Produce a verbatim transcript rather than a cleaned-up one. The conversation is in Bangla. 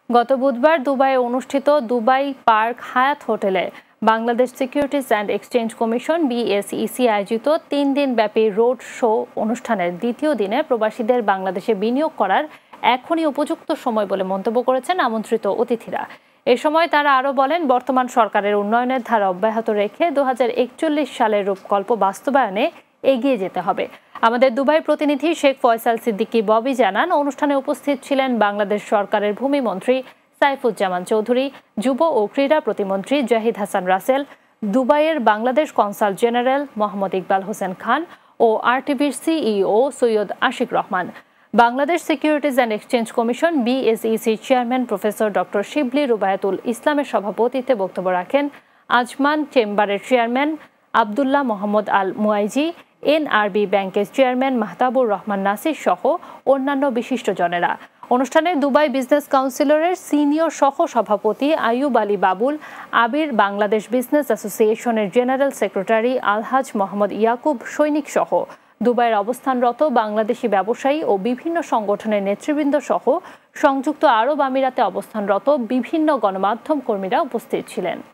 গত বুধবার দুবাইয়ে অনুষ্ঠিত দুবাই পার্ক হায়াত হোটেলে Bangladesh Securities and Exchange Commission BSEC আয়োজিত তিন দিন ব্যাপী রোড শো অনুষ্ঠানের দ্বিতীয় দিনে প্রবাসীদের বাংলাদেশে বিনিয়োগ করার এখনই উপযুক্ত সময় বলে মন্তব্য করেছেন আমন্ত্রিত অতিথিরা। এ সময় তারা আরও বলেন, বর্তমান সরকারের উন্নয়নের ধারা অব্যাহত রেখে দু হাজার একচল্লিশ সালের রূপকল্প বাস্তবায়নে এগিয়ে যেতে হবে। আমাদের দুবাই প্রতিনিধি শেখ ফয়সাল সিদ্দিকী ববি জানান, অনুষ্ঠানে উপস্থিত ছিলেন বাংলাদেশ সরকারের ভূমিমন্ত্রী সাইফুজ্জামান চৌধুরী, যুব ও ক্রীড়া প্রতিমন্ত্রী জাহিদ হাসান রাসেল, দুবাইয়ের বাংলাদেশ কনসাল জেনারেল মোহাম্মদ ইকবাল হোসেন খান ও আরটিভির CEO Syed Ashiq Rahman. Bangladesh Securities and Exchange Commission বিএসইসির chairman professor doctor Shibli Rubayatul ইসলামের সভাপতিত্বে বক্তব্য রাখেন আজমান চেম্বারের chairman Abdullah Mohammad Al Muaiji, NRB ব্যাংকের চেয়ারম্যান মাহতাবুর রহমান নাসির সহ অন্যান্য বিশিষ্টজনেরা। অনুষ্ঠানে দুবাই বিজনেস কাউন্সিলরের সিনিয়র সহ সভাপতি আইয়ুব আলী বাবুল, আবির বাংলাদেশ বিজনেস অ্যাসোসিয়েশনের জেনারেল সেক্রেটারি আলহাজ মোহাম্মদ ইয়াকুব সৈনিক সহ দুবাইয়ের অবস্থানরত বাংলাদেশি ব্যবসায়ী ও বিভিন্ন সংগঠনের নেতৃবৃন্দ সহ সংযুক্ত আরব আমিরাতে অবস্থানরত বিভিন্ন গণমাধ্যম কর্মীরা উপস্থিত ছিলেন।